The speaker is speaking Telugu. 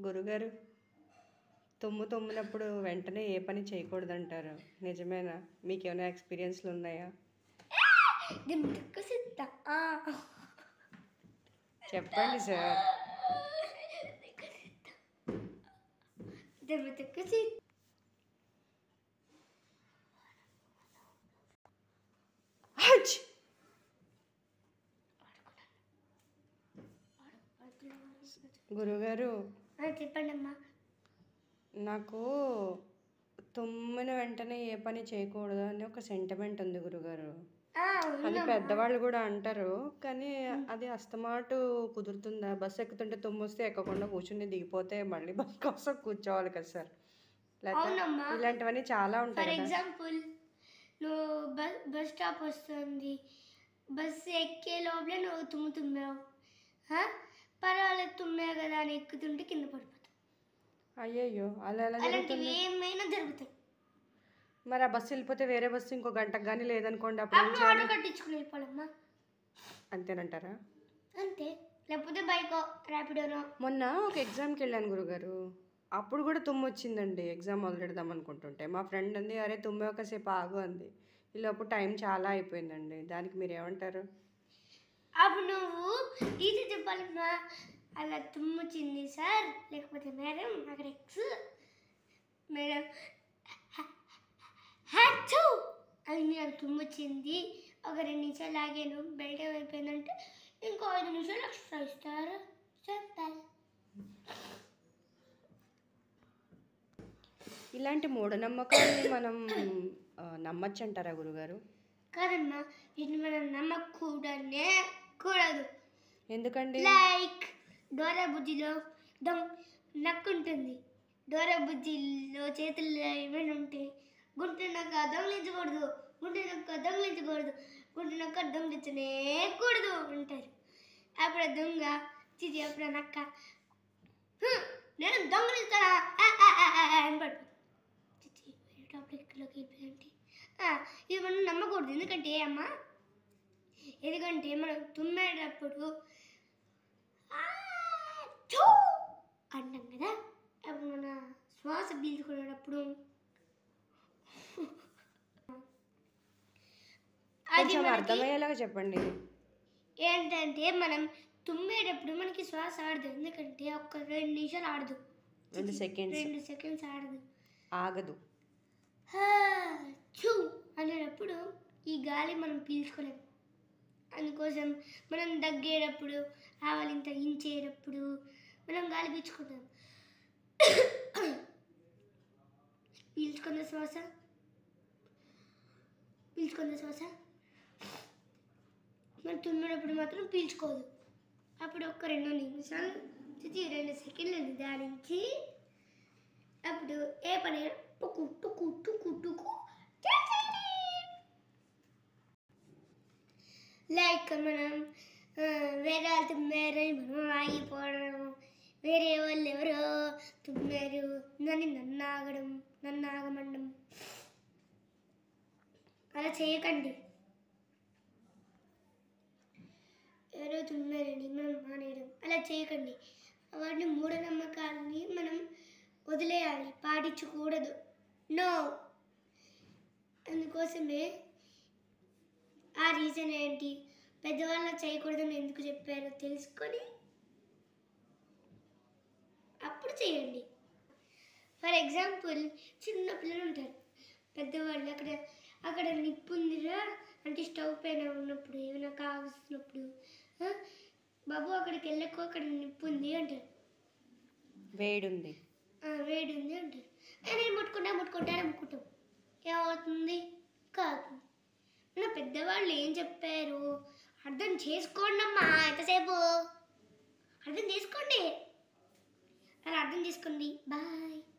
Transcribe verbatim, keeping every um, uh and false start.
గురుగారు, తుమ్ము తుమ్మినప్పుడు వెంటనే ఏ పని చేయకూడదంటారు, నిజమేనా? మీకేమైనా ఎక్స్పీరియన్స్లు ఉన్నాయా? చెప్పండి సార్. గురుగారు, చెప్పండి అమ్మా. నాకు తుమ్మిన వెంటనే ఏ పని చేయకూడదు అని ఒక సెంటిమెంట్ ఉంది గురుగారు. అది పెద్దవాళ్ళు కూడా అంటారు, కానీ అది అస్తమాటు కుదురుతుందా? బస్సు ఎక్కుతుంటే తుమ్ము వస్తే ఎక్కకుండా కూర్చుని దిగిపోతే మళ్ళీ బస్ కోసం కూర్చోవాలి కదా సార్. లేకపోతే ఇలాంటివన్నీ చాలా ఉంటాయి. ఫర్ ఎగ్జాంపుల్, నువ్వు బస్ బస్ స్టాప్ వస్తుంది, బస్సు ఎక్కే లోపలే నువ్వు తుమ్ము తుమ్మావు, పర్వాలేదు తుమ్మావు కదా అని ఎక్కుతుంటే కింద పడిపోతావు. అయ్యయ్యో, అలా ఎలా అలాంటివి ఏమైనా జరుగుతాయి. మరి ఆ బస్సు వెళ్ళిపోతే వేరే బస్సు ఇంకో గంటకు కానీ లేదనుకోండి, అప్పుడు ఆటో కట్టించుకుని వెళ్ళిపోవాలమ్మా. అంతేనంటారా? అంతే, లేకపోతే బైకో ర్యాపిడోనో. మొన్న ఒక ఎగ్జామ్కి వెళ్ళాను గురుగారు, అప్పుడు కూడా తుమ్ము వచ్చిందండి. ఎగ్జామ్ మొదలెడదాం అనుకుంటుంటే మా ఫ్రెండ్ అంది, అరే తుమ్మే ఒకసేపు ఆగు అంది. ఈలోపు టైం చాలా అయిపోయిందండి. దానికి మీరు ఏమంటారు? అప్పుడు నువ్వు టీచర్ చెప్పాలమ్మా, అలా తుమ్ము వచ్చింది సార్, లేకపోతే మేడం అక్కడ ఎక్స్ మేడం హ్యాచు అని నాకు తుమ్ము వచ్చింది, ఒక రెండు నిమిషాలు ఆగాను, బెల్ట్ అయిపోయిందంటే ఇంకో ఐదు నిమిషాలు ఎక్స్ట్రా ఇస్తారు చెప్పాలి. ఇలాంటి మూఢనమ్మకాలని మనం నమ్మచ్చు అంటారా గురుగారు? కాదమ్మా, వీటిని మనం నమ్మకూడనే కూడదు. ఎందుకండి? లైక్ డోరా బుజ్జిలో దొంగ నక్కు ఉంటుంది, డోరా బుజ్జిలో చేతుల్లో ఏమైనా ఉంటే గుంటె నక్క దొంగలించకూడదు, గుంటె నక్క దొంగలించకూడదు, గుంటె నక్క దొంగలించనే కూడదు అంటారు. అప్పుడు దొంగ చిచి అప్పుడు నక్క నేను దొంగలిస్తానా అని పడిపోతుంది. చిచి టాపిక్లోకి వెళ్ళిపోయింది. ఇది మనం నమ్మకూడదు. ఎందుకంటే అమ్మా, ఎందుకంటే మనం తుమ్మేటప్పుడు అంటాం కదా, అప్పుడు మన శ్వాస పీల్చుకునేటప్పుడు అది అర్థమయ్యేలాగా చెప్పండి. ఏంటంటే మనం తుమ్మేటప్పుడు మనకి శ్వాస ఆడదు, ఎందుకంటే ఒక్క రెండు నిమిషాలు ఆడదు, రెండు సెకండ్స్ రెండు సెకండ్స్ ఆడదు, ఆగదు. చూ అనేటప్పుడు ఈ గాలి మనం పీల్చుకోలేము. అందుకోసం మనం దగ్గేటప్పుడు, ఆవలింత ఇంచేటప్పుడు మనం గాలి పీల్చుకుంటాం. పీల్చుకున్న శ్వాస పీల్చుకున్న శ్వాస మనం తుమ్మినప్పుడు మాత్రం పీల్చుకోదు. అప్పుడు ఒక రెండు నిమిషాలు రెండు సెకండ్లు నిదానించి అప్పుడు ఏ పని టుకు టుకు టుకు టుకు లైక్ మనం వేరే వాళ్ళు తుమ్మారు మనం ఆగిపోవడం, వేరే వాళ్ళు ఎవరో తుమ్మారు నన్ను నన్ను ఆగడం, నన్ను ఆగమండం, అలా చేయకండి. ఎవరో తుమ్మారండి మనం మానేయడం, అలా చేయకండి. వాటిని మూఢనమ్మకాలని మనం వదిలేయాలి, పాటించకూడదు. నో, అందుకోసమే ఆ రీజన్ ఏంటి, పెద్దవాళ్ళ చేయకూడదని ఎందుకు చెప్పారో తెలుసుకొని అప్పుడు చేయండి. ఫర్ ఎగ్జాంపుల్, చిన్న పిల్లలు ఉంటారు, పెద్దవాళ్ళు అక్కడ అక్కడ నిప్పు ఉందిరా అంటే స్టవ్ పైన ఉన్నప్పుడు ఏమైనా కావలసినప్పుడు, బాబు అక్కడికి వెళ్ళకు అక్కడ నిప్పు ఉంది అంటారు, వేడుంది వేడి ఉంది అంటారు. నేను ముట్టుకుంటా ముట్టుకుంటానే ముట్టుకుంటాం, ఏమవుతుంది? కాదు. మన పెద్దవాళ్ళు ఏం చెప్పారు అర్థం చేసుకోండి అమ్మా, ఎంతసేపు అర్థం చేసుకోండి, అలా అర్థం చేసుకోండి. బాయ్.